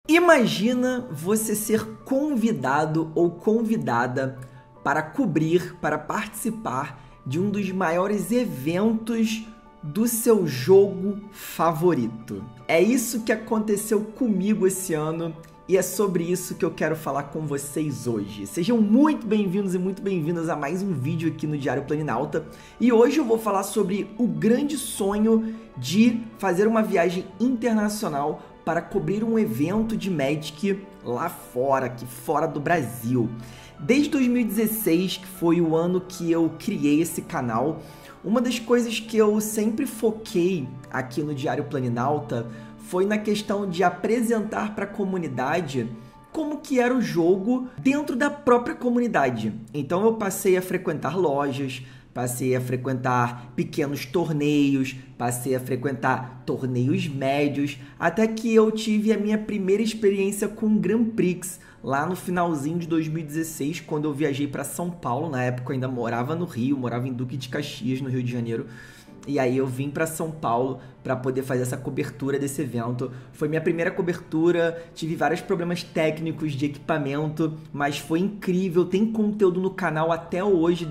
Imagina você ser convidado ou convidada para cobrir, para participar de um dos maiores eventos do seu jogo favorito. É isso que aconteceu comigo esse ano e é sobre isso que eu quero falar com vocês hoje. Sejam muito bem-vindos e muito bem-vindas a mais um vídeo aqui no Diário Planinauta. E hoje eu vou falar sobre o grande sonho de fazer uma viagem internacional para cobrir um evento de Magic lá fora, aqui fora do Brasil. Desde 2016, que foi o ano que eu criei esse canal, uma das coisas que eu sempre foquei aqui no Diário Planinauta foi na questão de apresentar para a comunidade como que era o jogo dentro da própria comunidade. Então eu passei a frequentar lojas, passei a frequentar pequenos torneios, passei a frequentar torneios médios, até que eu tive a minha primeira experiência com o Grand Prix, lá no finalzinho de 2016, quando eu viajei para São Paulo. Na época eu ainda morava no Rio, morava em Duque de Caxias, no Rio de Janeiro. E aí eu vim para São Paulo para poder fazer essa cobertura desse evento. Foi minha primeira cobertura, tive vários problemas técnicos de equipamento, mas foi incrível. Tem conteúdo no canal até hoje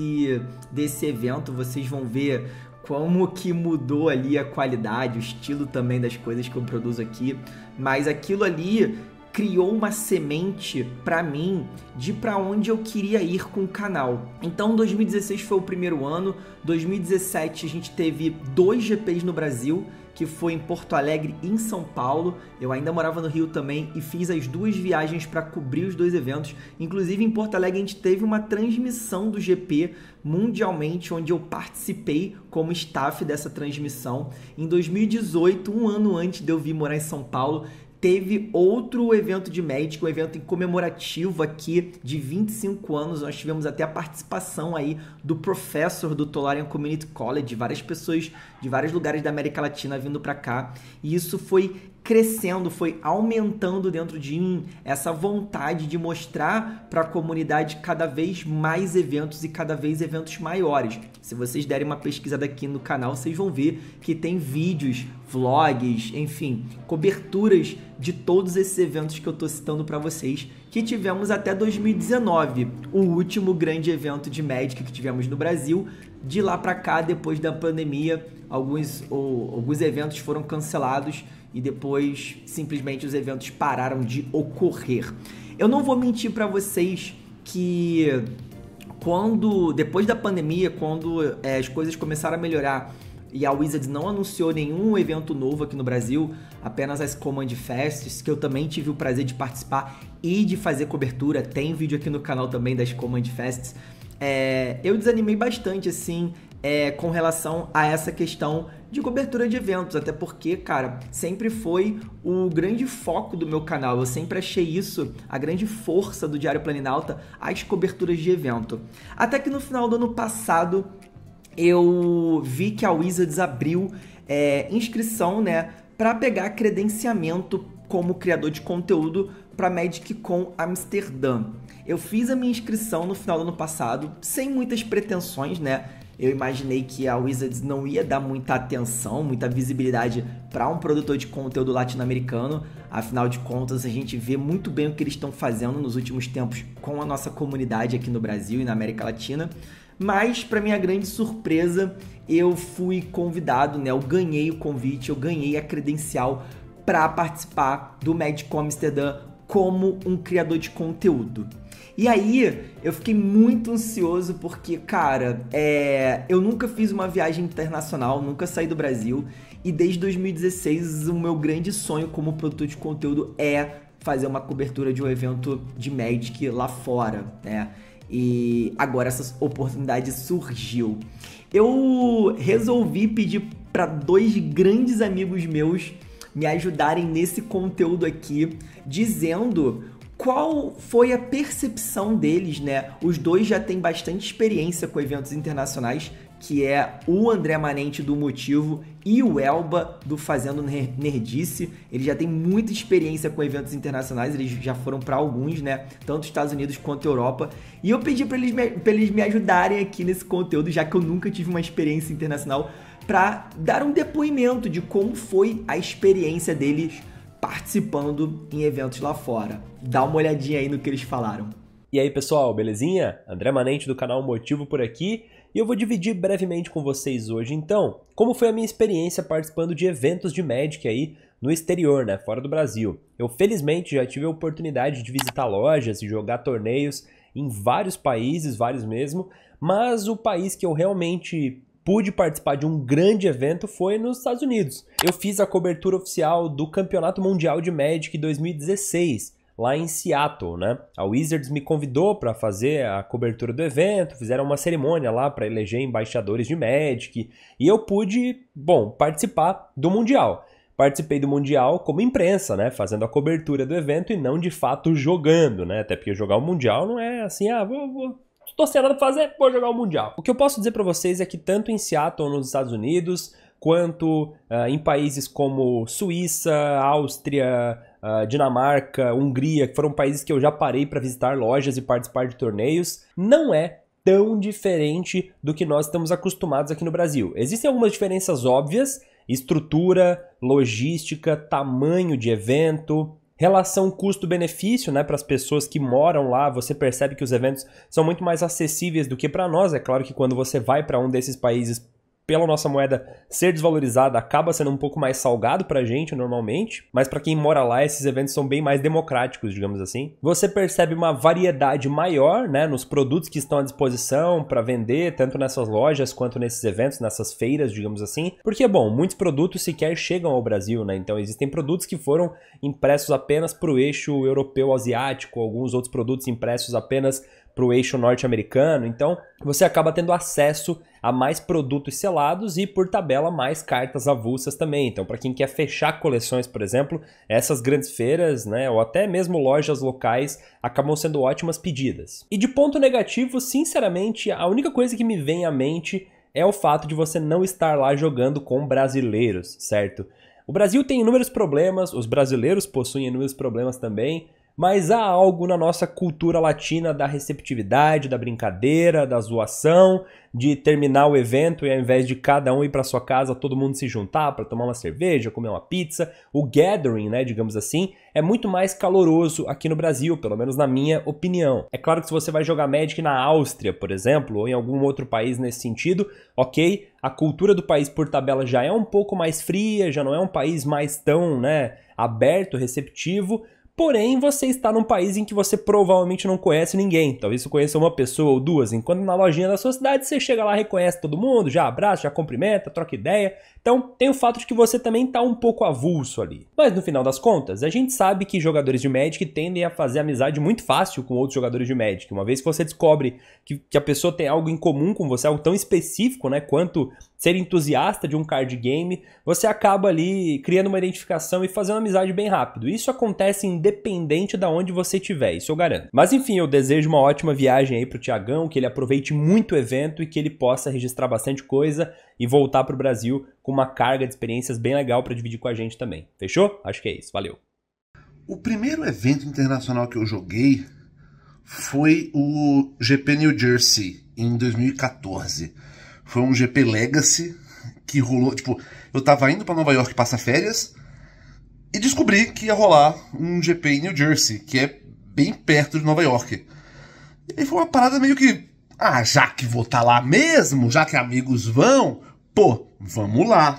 desse evento. Vocês vão ver como que mudou ali a qualidade, o estilo também das coisas que eu produzo aqui. Mas aquilo ali criou uma semente para mim de para onde eu queria ir com o canal. Então 2016 foi o primeiro ano, 2017 a gente teve 2 GPs no Brasil, que foi em Porto Alegre e em São Paulo. Eu ainda morava no Rio também e fiz as 2 viagens para cobrir os 2 eventos. Inclusive em Porto Alegre a gente teve uma transmissão do GP mundialmente, onde eu participei como staff dessa transmissão. Em 2018, um ano antes de eu vir morar em São Paulo, teve outro evento de Magic, um evento comemorativo aqui de 25 anos. Nós tivemos até a participação aí do professor do Tolarian Community College, várias pessoas de vários lugares da América Latina vindo para cá. E isso foi crescendo, foi aumentando dentro de mim essa vontade de mostrar para a comunidade cada vez mais eventos e cada vez eventos maiores. Se vocês derem uma pesquisada aqui no canal, vocês vão ver que tem vídeos, vlogs, enfim, coberturas de todos esses eventos que eu tô citando para vocês, que tivemos até 2019, o último grande evento de Magic que tivemos no Brasil. De lá para cá, depois da pandemia, alguns eventos foram cancelados e depois simplesmente os eventos pararam de ocorrer. Eu não vou mentir para vocês que depois da pandemia, quando as coisas começaram a melhorar e a Wizards não anunciou nenhum evento novo aqui no Brasil, apenas as Command Fests, que eu também tive o prazer de participar e de fazer cobertura. Tem vídeo aqui no canal também das Command Fests. Eu desanimei bastante, assim, com relação a essa questão de cobertura de eventos, até porque, cara, sempre foi o grande foco do meu canal. Eu sempre achei isso a grande força do Diário Planinauta, as coberturas de evento. Até que no final do ano passado, eu vi que a Wizards abriu inscrição, né, para pegar credenciamento como criador de conteúdo para MagicCon Amsterdã. Eu fiz a minha inscrição no final do ano passado, sem muitas pretensões, né? Eu imaginei que a Wizards não ia dar muita atenção, muita visibilidade para um produtor de conteúdo latino-americano. Afinal de contas, a gente vê muito bem o que eles estão fazendo nos últimos tempos com a nossa comunidade aqui no Brasil e na América Latina. Mas, para minha grande surpresa, eu fui convidado, né? Eu ganhei o convite, eu ganhei a credencial para participar do MagicCon Amsterdã como um criador de conteúdo. E aí, eu fiquei muito ansioso porque, cara, eu nunca fiz uma viagem internacional, nunca saí do Brasil. E desde 2016, o meu grande sonho como produtor de conteúdo é fazer uma cobertura de um evento de Magic lá fora, né? E agora essa oportunidade surgiu. Eu resolvi pedir para 2 grandes amigos meus me ajudarem nesse conteúdo aqui, dizendo qual foi a percepção deles, né? Os 2 já têm bastante experiência com eventos internacionais, que é o André Manente do Motivo e o Elba do Fazendo Nerdice. Eles já têm muita experiência com eventos internacionais, eles já foram para alguns, né? Tanto Estados Unidos quanto Europa. E eu pedi para eles me ajudarem aqui nesse conteúdo, já que eu nunca tive uma experiência internacional, para dar um depoimento de como foi a experiência deles participando em eventos lá fora. Dá uma olhadinha aí no que eles falaram. E aí pessoal, belezinha? André Manente do canal Motivo por aqui e eu vou dividir brevemente com vocês hoje então como foi a minha experiência participando de eventos de Magic aí no exterior, né, fora do Brasil. Eu felizmente já tive a oportunidade de visitar lojas e jogar torneios em vários países, vários mesmo, mas o país que eu realmente pude participar de um grande evento foi nos Estados Unidos. Eu fiz a cobertura oficial do Campeonato Mundial de Magic 2016, lá em Seattle, né? A Wizards me convidou para fazer a cobertura do evento, fizeram uma cerimônia lá para eleger embaixadores de Magic, e eu pude, participar do Mundial. Participei do Mundial como imprensa, né? Fazendo a cobertura do evento e não de fato jogando, né? Até porque jogar o Mundial não é assim, tô sem nada pra fazer, vou jogar o Mundial. O que eu posso dizer para vocês é que tanto em Seattle, nos Estados Unidos, quanto em países como Suíça, Áustria, Dinamarca, Hungria, que foram países que eu já parei para visitar lojas e participar de torneios, não é tão diferente do que nós estamos acostumados aqui no Brasil. Existem algumas diferenças óbvias, estrutura, logística, tamanho de evento, relação custo-benefício, né, para as pessoas que moram lá. Você percebe que os eventos são muito mais acessíveis do que para nós. É claro que quando você vai para um desses países, pela nossa moeda ser desvalorizada, acaba sendo um pouco mais salgado pra gente normalmente, mas para quem mora lá, esses eventos são bem mais democráticos, digamos assim. Você percebe uma variedade maior, né, nos produtos que estão à disposição para vender, tanto nessas lojas quanto nesses eventos, nessas feiras, digamos assim, porque, muitos produtos sequer chegam ao Brasil, né, então existem produtos que foram impressos apenas para o eixo europeu-asiático, alguns outros produtos impressos apenas para o eixo norte-americano, então você acaba tendo acesso a mais produtos selados e, por tabela, mais cartas avulsas também. Então, para quem quer fechar coleções, por exemplo, essas grandes feiras, né, ou até mesmo lojas locais, acabam sendo ótimas pedidas. E de ponto negativo, sinceramente, a única coisa que me vem à mente é o fato de você não estar lá jogando com brasileiros, certo? O Brasil tem inúmeros problemas, os brasileiros possuem inúmeros problemas também, mas há algo na nossa cultura latina da receptividade, da brincadeira, da zoação, de terminar o evento e ao invés de cada um ir para sua casa, todo mundo se juntar para tomar uma cerveja, comer uma pizza. O gathering, né, digamos assim, é muito mais caloroso aqui no Brasil, pelo menos na minha opinião. É claro que se você vai jogar Magic na Áustria, por exemplo, ou em algum outro país nesse sentido, ok, a cultura do país por tabela já é um pouco mais fria, já não é um país mais tão, aberto, receptivo. Porém, você está num país em que você provavelmente não conhece ninguém. Talvez você conheça uma pessoa ou duas, enquanto na lojinha da sua cidade você chega lá, reconhece todo mundo, já abraça, já cumprimenta, troca ideia. Então, tem o fato de que você também está um pouco avulso ali. Mas no final das contas, a gente sabe que jogadores de Magic tendem a fazer amizade muito fácil com outros jogadores de Magic. Uma vez que você descobre que a pessoa tem algo em comum com você, algo tão específico, né, quanto ser entusiasta de um card game, você acaba ali criando uma identificação e fazendo amizade bem rápido. Isso acontece independente de onde você estiver, isso eu garanto. Mas enfim, eu desejo uma ótima viagem aí pro Thiagão, que ele aproveite muito o evento e que ele possa registrar bastante coisa e voltar pro Brasil com uma carga de experiências bem legal para dividir com a gente também. Fechou? Acho que é isso. Valeu. O primeiro evento internacional que eu joguei foi o GP New Jersey, em 2014. Foi um GP Legacy que rolou, eu tava indo pra Nova York passar férias e descobri que ia rolar um GP em New Jersey, que é bem perto de Nova York. E aí foi uma parada meio que, já que vou estar lá mesmo, já que amigos vão, vamos lá.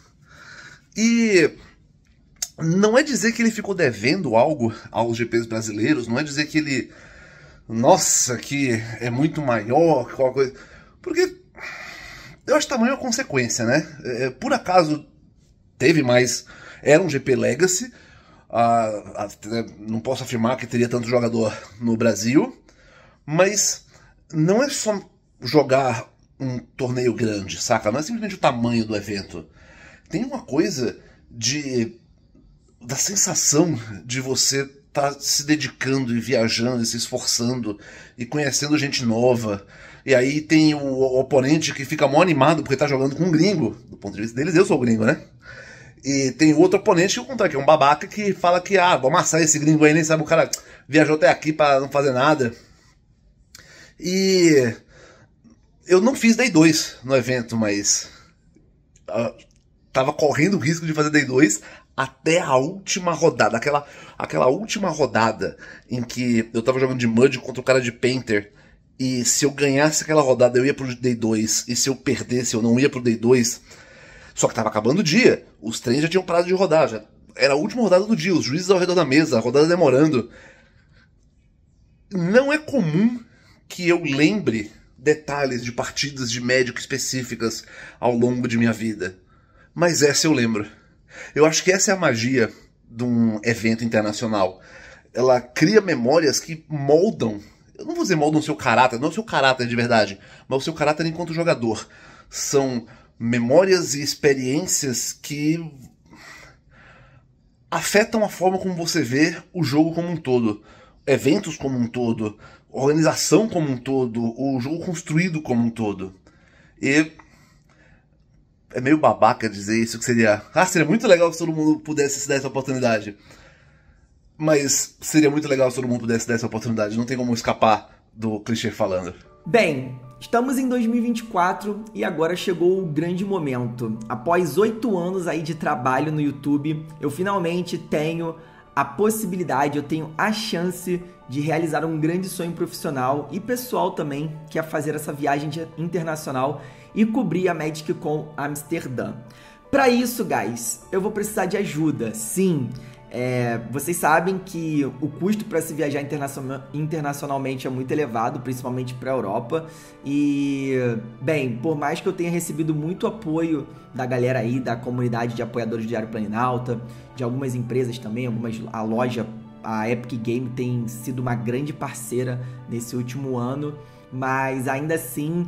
E não é dizer que ele ficou devendo algo aos GPs brasileiros, não é dizer que ele, nossa, que é muito maior, que qualquer coisa, porque eu acho que tamanho é consequência, né? Por acaso teve mais, era um GP Legacy, não posso afirmar que teria tanto jogador no Brasil, mas não é só jogar um torneio grande, saca? Não é simplesmente o tamanho do evento. Tem uma coisa da sensação de você estar se dedicando e viajando e se esforçando e conhecendo gente nova. E aí tem o oponente que fica mó animado porque tá jogando com um gringo. Do ponto de vista deles, eu sou gringo, né? E tem outro oponente que eu contrário, que é um babaca que fala que, vou amassar esse gringo aí, nem sabe, o cara viajou até aqui pra não fazer nada. E eu não fiz Day 2 no evento, mas tava correndo o risco de fazer Day 2, até a última rodada, aquela última rodada em que eu tava jogando de Mud contra o cara de Painter, e se eu ganhasse aquela rodada eu ia pro Day 2, e se eu perdesse eu não ia pro Day 2, só que tava acabando o dia, os trens já tinham parado de rodar, já era a última rodada do dia, os juízes ao redor da mesa, a rodada demorando. Não é comum que eu lembre detalhes de partidas de Magic específicas ao longo de minha vida, mas essa eu lembro. Eu acho que essa é a magia de um evento internacional. Ela cria memórias que moldam, eu não vou dizer moldam o seu caráter, não o seu caráter de verdade, mas o seu caráter enquanto jogador. São memórias e experiências que afetam a forma como você vê o jogo como um todo, eventos como um todo, organização como um todo, o jogo construído como um todo. E é meio babaca dizer isso, que seria muito legal se todo mundo pudesse se dar essa oportunidade. Mas seria muito legal se todo mundo pudesse dar essa oportunidade, não tem como escapar do clichê falando. Bem, estamos em 2024 e agora chegou o grande momento. Após 8 anos aí de trabalho no YouTube, eu finalmente tenho a possibilidade, eu tenho a chance de realizar um grande sonho profissional e pessoal também, que é fazer essa viagem internacional e cobrir a MagicCon Amsterdã. Para isso, guys, eu vou precisar de ajuda. Sim, vocês sabem que o custo para se viajar internacionalmente é muito elevado, principalmente para a Europa. E, bem, por mais que eu tenha recebido muito apoio da galera aí, da comunidade de apoiadores do Diário Planinauta, de algumas empresas também, a loja, a Epic Game tem sido uma grande parceira nesse último ano, mas ainda assim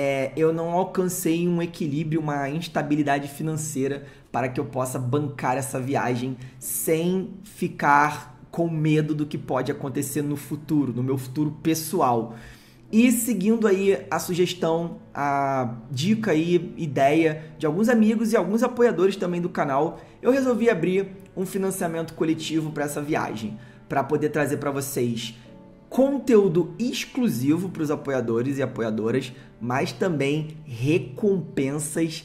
eu não alcancei um equilíbrio, uma instabilidade financeira para que eu possa bancar essa viagem sem ficar com medo do que pode acontecer no futuro, no meu futuro pessoal. E seguindo aí a sugestão, a dica aí, ideia de alguns amigos e alguns apoiadores também do canal, eu resolvi abrir um financiamento coletivo para essa viagem, para poder trazer para vocês conteúdo exclusivo para os apoiadores e apoiadoras, mas também recompensas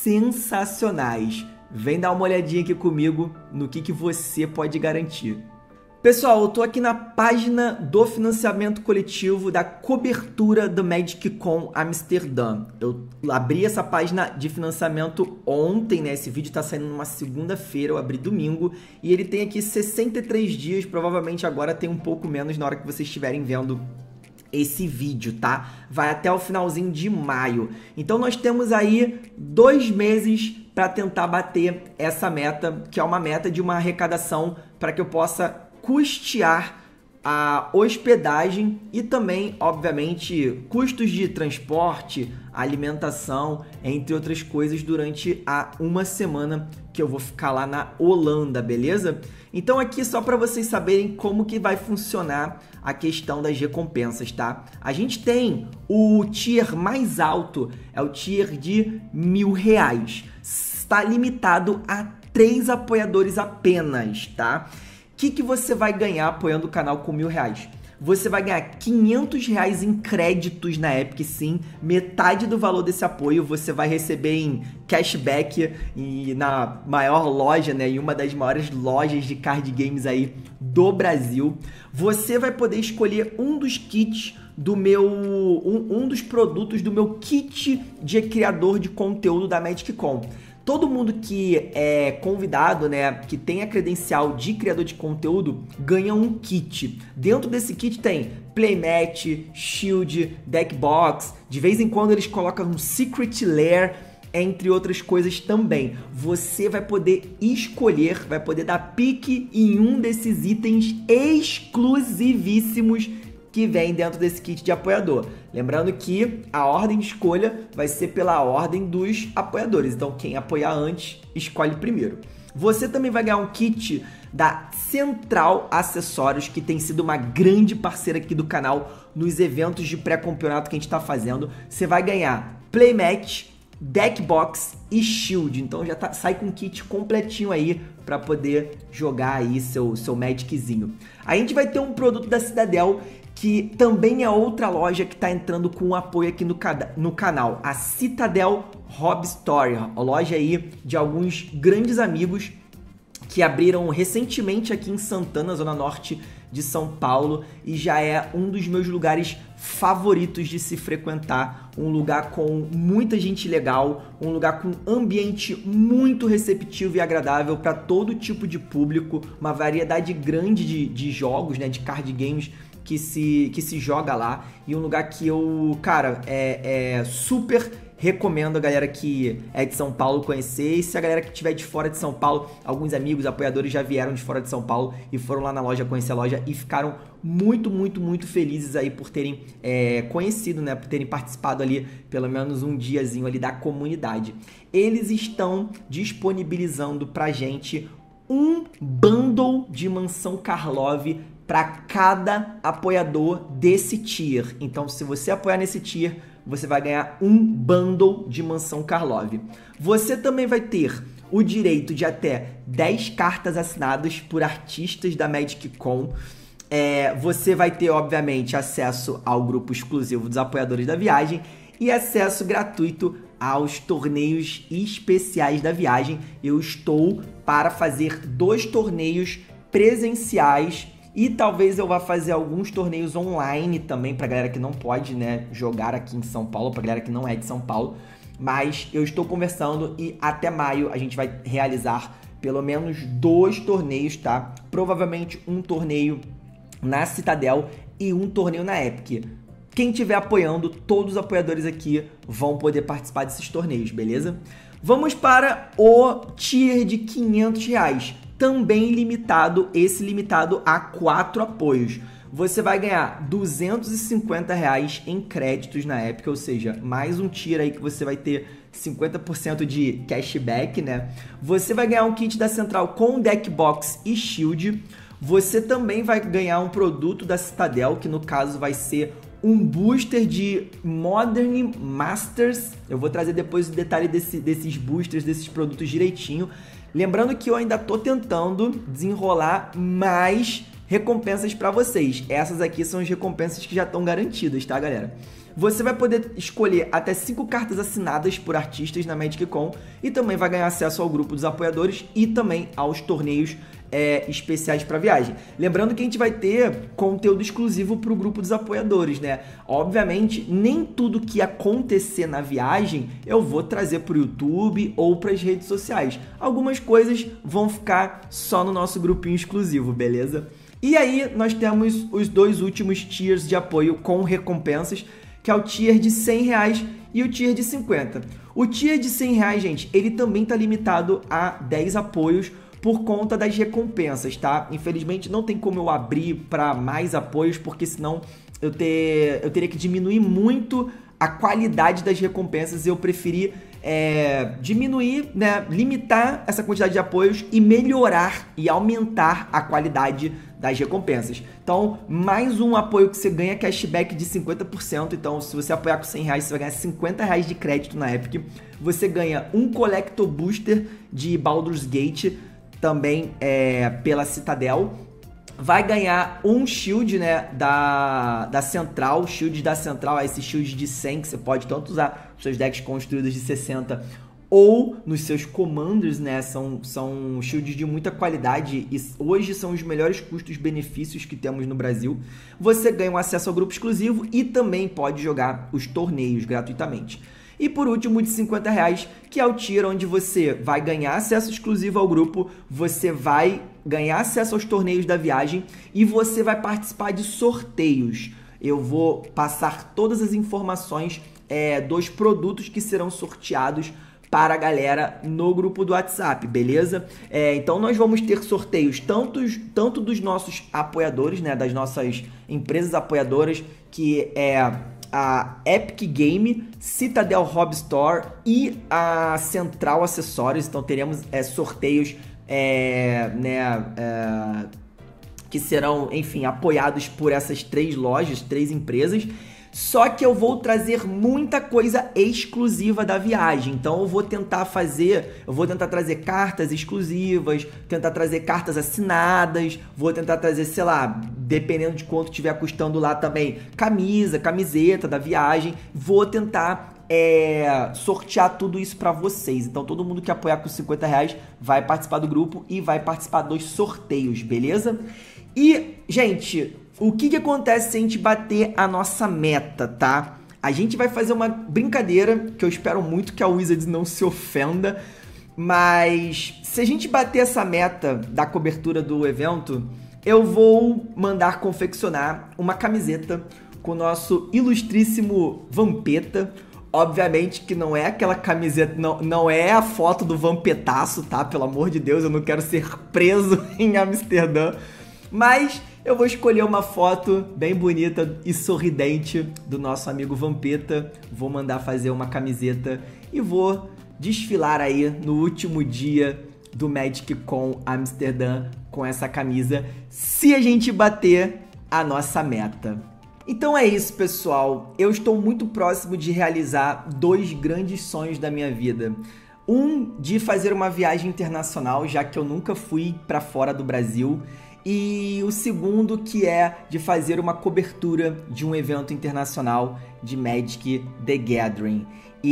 sensacionais. Vem dar uma olhadinha aqui comigo no que você pode garantir. Pessoal, eu tô aqui na página do financiamento coletivo da cobertura do MagicCon Amsterdã. Eu abri essa página de financiamento ontem, né? Esse vídeo tá saindo numa segunda-feira, eu abri domingo. E ele tem aqui 63 dias, provavelmente agora tem um pouco menos na hora que vocês estiverem vendo esse vídeo, tá? Vai até o finalzinho de maio. Então nós temos aí 2 meses para tentar bater essa meta, que é uma meta de uma arrecadação para que eu possa custear a hospedagem e também, obviamente, custos de transporte, alimentação, entre outras coisas, durante uma semana que eu vou ficar lá na Holanda, beleza? Então aqui só para vocês saberem como que vai funcionar a questão das recompensas, tá? A gente tem o tier mais alto, é o tier de R$1.000. Está limitado a 3 apoiadores apenas, tá? O que você vai ganhar apoiando o canal com R$1.000? Você vai ganhar R$500 em créditos na Epic, sim. Metade do valor desse apoio você vai receber em cashback e na maior loja, né? Em uma das maiores lojas de card games aí do Brasil. Você vai poder escolher um dos kits do meu... um dos produtos do meu kit de criador de conteúdo da MagicCon. Todo mundo que é convidado, né, que tem a credencial de criador de conteúdo, ganha um kit. Dentro desse kit tem playmat, shield, deckbox. De vez em quando eles colocam um secret lair, entre outras coisas também. Você vai poder escolher, vai poder dar pique em um desses itens exclusivíssimos que vem dentro desse kit de apoiador. Lembrando que a ordem de escolha vai ser pela ordem dos apoiadores. Então, quem apoiar antes, escolhe primeiro. Você também vai ganhar um kit da Central Acessórios, que tem sido uma grande parceira aqui do canal nos eventos de pré-campeonato que a gente está fazendo. Você vai ganhar playmat, deckbox e shield. Então já sai com um kit completinho aí para poder jogar aí seu Magiczinho. A gente vai ter um produto da Citadel, que também é outra loja que está entrando com apoio aqui no canal. A Citadel Hobby Store, a loja aí de alguns grandes amigos que abriram recentemente aqui em Santana, zona norte de São Paulo, e já é um dos meus lugares favoritos de se frequentar, um lugar com muita gente legal, um lugar com ambiente muito receptivo e agradável para todo tipo de público, uma variedade grande de jogos, né, de card games que se joga lá, e um lugar que eu, cara, super recomendo a galera que é de São Paulo conhecer. E se a galera que estiver de fora de São Paulo, alguns amigos, apoiadores já vieram de fora de São Paulo e foram lá na loja conhecer a loja e ficaram muito felizes aí por terem conhecido, né? Por terem participado ali pelo menos um diazinho ali da comunidade. Eles estão disponibilizando pra gente um bundle de Mansão Karlov para cada apoiador desse tier. Então, se você apoiar nesse tier, você vai ganhar um bundle de Mansão Karlov. Você também vai ter o direito de até 10 cartas assinadas por artistas da MagicCon. Você vai ter, obviamente, acesso ao grupo exclusivo dos apoiadores da viagem e acesso gratuito aos torneios especiais da viagem. Eu estou para fazer 2 torneios presenciais e talvez eu vá fazer alguns torneios online também pra galera que não pode, né, jogar aqui em São Paulo, pra galera que não é de São Paulo. Mas eu estou conversando e até maio a gente vai realizar pelo menos 2 torneios, tá? Provavelmente um torneio na Citadel e um torneio na Epic. Quem estiver apoiando, todos os apoiadores aqui vão poder participar desses torneios, beleza? Vamos para o tier de R$500. Também limitado, esse limitado a 4 apoios. Você vai ganhar R$250 em créditos na Epic, ou seja, mais um tier aí que você vai ter 50% de cashback, né? Você vai ganhar um kit da Central com deck box e shield. Você também vai ganhar um produto da Citadel, que no caso vai ser um booster de Modern Masters. Eu vou trazer depois o detalhe desses boosters, desses produtos direitinho. Lembrando que eu ainda tô tentando desenrolar mais recompensas para vocês. Essas aqui são as recompensas que já estão garantidas, tá, galera? Você vai poder escolher até 5 cartas assinadas por artistas na MagicCon e também vai ganhar acesso ao grupo dos apoiadores e também aos torneios especiais para viagem. Lembrando que a gente vai ter conteúdo exclusivo para o grupo dos apoiadores, né? Obviamente, nem tudo que acontecer na viagem eu vou trazer para o YouTube ou para as redes sociais. Algumas coisas vão ficar só no nosso grupinho exclusivo, beleza? E aí nós temos os 2 últimos tiers de apoio com recompensas, que é o tier de R$100 e o tier de 50. O tier de R$100, gente, ele também está limitado a 10 apoios por conta das recompensas, tá? Infelizmente não tem como eu abrir para mais apoios, porque senão eu teria que diminuir muito a qualidade das recompensas. Eu preferi diminuir, né, limitar essa quantidade de apoios e melhorar e aumentar a qualidade das recompensas. Então, mais um apoio que você ganha cashback de 50%. Então, se você apoiar com R$100, você vai ganhar R$50 de crédito na Epic. Você ganha um Collector Booster de Baldur's Gate, também pela Citadel. Vai ganhar um shield, né, da Central, shield da Central, esse shield de 100 que você pode tanto usar nos seus decks construídos de 60 ou nos seus commanders, né, são shields de muita qualidade e hoje são os melhores custos-benefícios que temos no Brasil. Você ganha um acesso ao grupo exclusivo e também pode jogar os torneios gratuitamente. E por último, de R$50, que é o tier onde você vai ganhar acesso exclusivo ao grupo, você vai ganhar acesso aos torneios da viagem e você vai participar de sorteios. Eu vou passar todas as informações dos produtos que serão sorteados para a galera no grupo do WhatsApp, beleza? Então nós vamos ter sorteios tanto dos nossos apoiadores, né, das nossas empresas apoiadoras, que a Epic Game, Citadel Hobby Store e a Central Acessórios. Então teremos sorteios que serão, enfim, apoiados por essas 3 lojas, 3 empresas. Só que eu vou trazer muita coisa exclusiva da viagem. Então eu vou tentar trazer cartas exclusivas, tentar trazer cartas assinadas, vou tentar trazer, sei lá, dependendo de quanto estiver custando lá também, camiseta da viagem. Vou tentar sortear tudo isso para vocês. Então todo mundo que apoiar com R$50 vai participar do grupo e vai participar dos sorteios, beleza? E, gente, o que acontece se a gente bater a nossa meta, tá? A gente vai fazer uma brincadeira, que eu espero muito que a Wizards não se ofenda, mas se a gente bater essa meta da cobertura do evento, eu vou mandar confeccionar uma camiseta com o nosso ilustríssimo Vampeta. Obviamente que não é aquela camiseta, não é a foto do Vampetaço, tá? Pelo amor de Deus, eu não quero ser preso em Amsterdã. Mas eu vou escolher uma foto bem bonita e sorridente do nosso amigo Vampeta. Vou mandar fazer uma camiseta e vou desfilar aí no último dia do Magic Con Amsterdã com essa camisa, se a gente bater a nossa meta. Então é isso, pessoal. Eu estou muito próximo de realizar 2 grandes sonhos da minha vida. Um, de fazer uma viagem internacional, já que eu nunca fui para fora do Brasil. E o segundo, que é de fazer uma cobertura de um evento internacional de Magic The Gathering.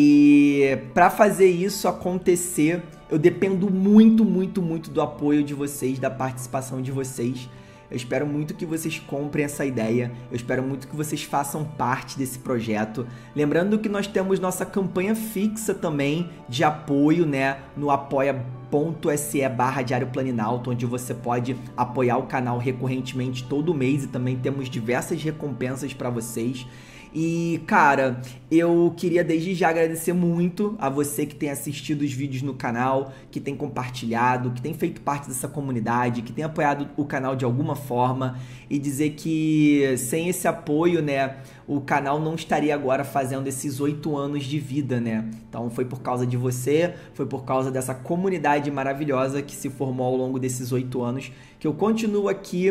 E para fazer isso acontecer, eu dependo muito do apoio de vocês, da participação de vocês. Eu espero muito que vocês comprem essa ideia, eu espero muito que vocês façam parte desse projeto. Lembrando que nós temos nossa campanha fixa também de apoio, né, no apoia.se/Diário Planinalto, onde você pode apoiar o canal recorrentemente todo mês e também temos diversas recompensas para vocês. E, cara, eu queria desde já agradecer muito a você que tem assistido os vídeos no canal, que tem compartilhado, que tem feito parte dessa comunidade, que tem apoiado o canal de alguma forma, e dizer que sem esse apoio, né, o canal não estaria agora fazendo esses 8 anos de vida, né? Então foi por causa de você, foi por causa dessa comunidade maravilhosa que se formou ao longo desses 8 anos, que eu continuo aqui,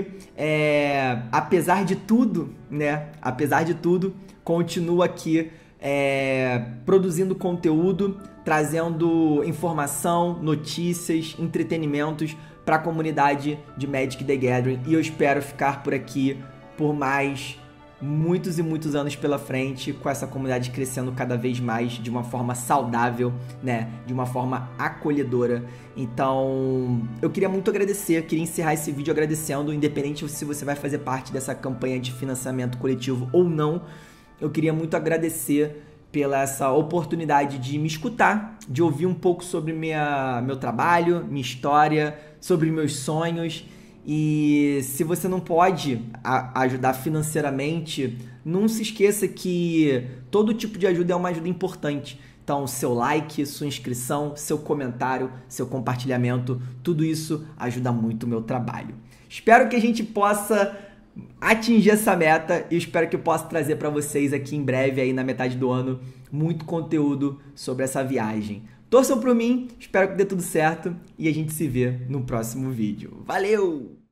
apesar de tudo, né? Apesar de tudo, continuo aqui produzindo conteúdo, trazendo informação, notícias, entretenimentos para a comunidade de Magic The Gathering, e eu espero ficar por aqui por mais muitos e muitos anos pela frente, com essa comunidade crescendo cada vez mais de uma forma saudável, né, de uma forma acolhedora. Então, eu queria muito agradecer, queria encerrar esse vídeo agradecendo, independente se você vai fazer parte dessa campanha de financiamento coletivo ou não. Eu queria muito agradecer pela essa oportunidade de me escutar, de ouvir um pouco sobre meu trabalho, minha história, sobre meus sonhos. E se você não pode ajudar financeiramente, não se esqueça que todo tipo de ajuda é uma ajuda importante. Então, seu like, sua inscrição, seu comentário, seu compartilhamento, tudo isso ajuda muito o meu trabalho. Espero que a gente possa atingir essa meta e espero que eu possa trazer para vocês aqui em breve, aí na metade do ano, muito conteúdo sobre essa viagem. Torçam por mim, espero que dê tudo certo e a gente se vê no próximo vídeo. Valeu!